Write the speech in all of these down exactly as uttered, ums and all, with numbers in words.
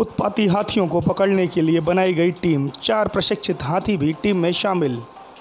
उत्पाती हाथियों को पकड़ने के लिए बनाई गई टीम, चार प्रशिक्षित हाथी भी टीम में शामिल।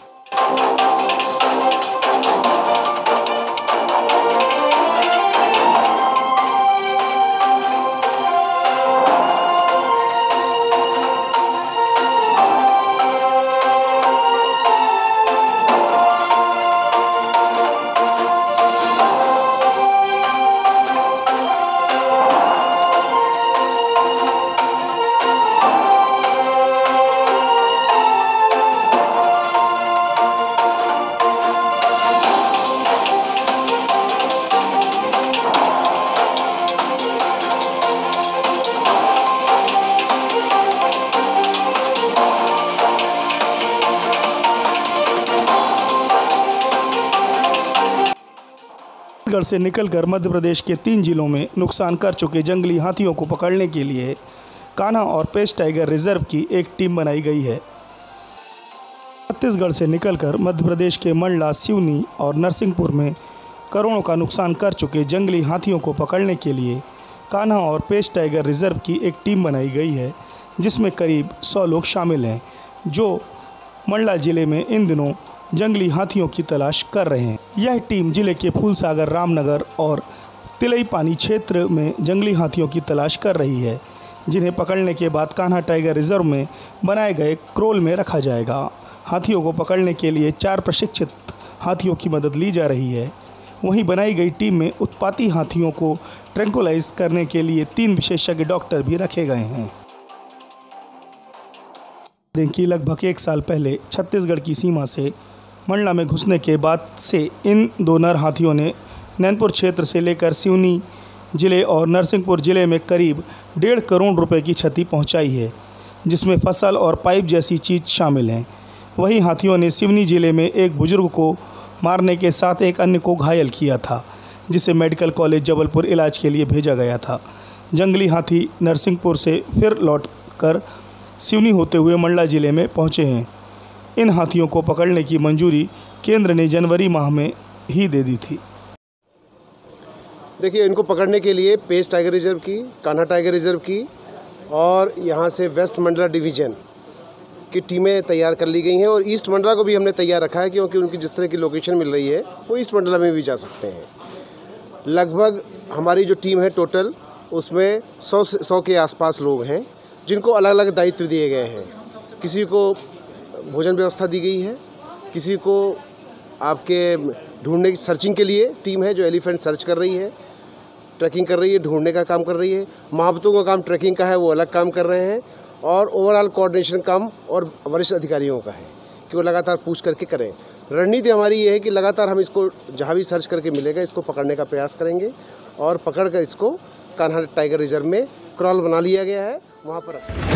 छत्तीसगढ़ से निकलकर मध्य प्रदेश के तीन जिलों में नुकसान कर चुके जंगली हाथियों को पकड़ने के लिए कान्हा और पेश टाइगर रिजर्व की एक टीम बनाई गई है। छत्तीसगढ़ से निकलकर मध्य प्रदेश के मंडला, सिवनी और नरसिंहपुर में करोड़ों का नुकसान कर चुके जंगली हाथियों को पकड़ने के लिए कान्हा और पेश टाइगर रिजर्व की एक टीम बनाई गई है, जिसमें करीब सौ लोग शामिल हैं, जो मंडला जिले में इन दिनों जंगली हाथियों की तलाश कर रहे हैं। यह टीम जिले के फूलसागर, रामनगर और तिलई पानी क्षेत्र में जंगली हाथियों की तलाश कर रही है, जिन्हें पकड़ने के बाद कान्हा टाइगर रिजर्व में बनाए गए क्रोल में रखा जाएगा। हाथियों को पकड़ने के लिए चार प्रशिक्षित हाथियों की मदद ली जा रही है। वहीं बनाई गई टीम में उत्पाती हाथियों को ट्रैंकुलाइज करने के लिए तीन विशेषज्ञ डॉक्टर भी रखे गए हैं। देखिए, लगभग एक साल पहले छत्तीसगढ़ की सीमा से मंडला में घुसने के बाद से इन दो नर हाथियों ने नैनपुर क्षेत्र से लेकर सिवनी जिले और नरसिंहपुर जिले में करीब डेढ़ करोड़ रुपए की क्षति पहुंचाई है, जिसमें फसल और पाइप जैसी चीज़ शामिल हैं। वहीं हाथियों ने सिवनी जिले में एक बुजुर्ग को मारने के साथ एक अन्य को घायल किया था, जिसे मेडिकल कॉलेज जबलपुर इलाज के लिए भेजा गया था। जंगली हाथी नरसिंहपुर से फिर लौटकर सिवनी होते हुए मंडला जिले में पहुँचे हैं। इन हाथियों को पकड़ने की मंजूरी केंद्र ने जनवरी माह में ही दे दी थी। देखिए, इनको पकड़ने के लिए पेश टाइगर रिजर्व की, कान्हा टाइगर रिजर्व की और यहाँ से वेस्ट मंडला डिवीज़न की टीमें तैयार कर ली गई हैं और ईस्ट मंडला को भी हमने तैयार रखा है, क्योंकि उनकी जिस तरह की लोकेशन मिल रही है वो ईस्ट मंडला में भी जा सकते हैं। लगभग हमारी जो टीम है टोटल, उसमें सौ सौ के आसपास लोग हैं, जिनको अलग अलग दायित्व दिए गए हैं। किसी को भोजन व्यवस्था दी गई है, किसी को आपके ढूंढने की सर्चिंग के लिए टीम है जो एलिफेंट सर्च कर रही है, ट्रैकिंग कर रही है, ढूंढने का काम कर रही है। महावतों का काम ट्रैकिंग का है, वो अलग काम कर रहे हैं और ओवरऑल कोऑर्डिनेशन काम और वरिष्ठ अधिकारियों का है कि वो लगातार पूछ करके करें। रणनीति हमारी ये है कि लगातार हम इसको जहाँ भी सर्च करके मिलेगा इसको पकड़ने का प्रयास करेंगे और पकड़ कर इसको कान्हा टाइगर रिजर्व में क्रॉल बना लिया गया है, वहाँ पर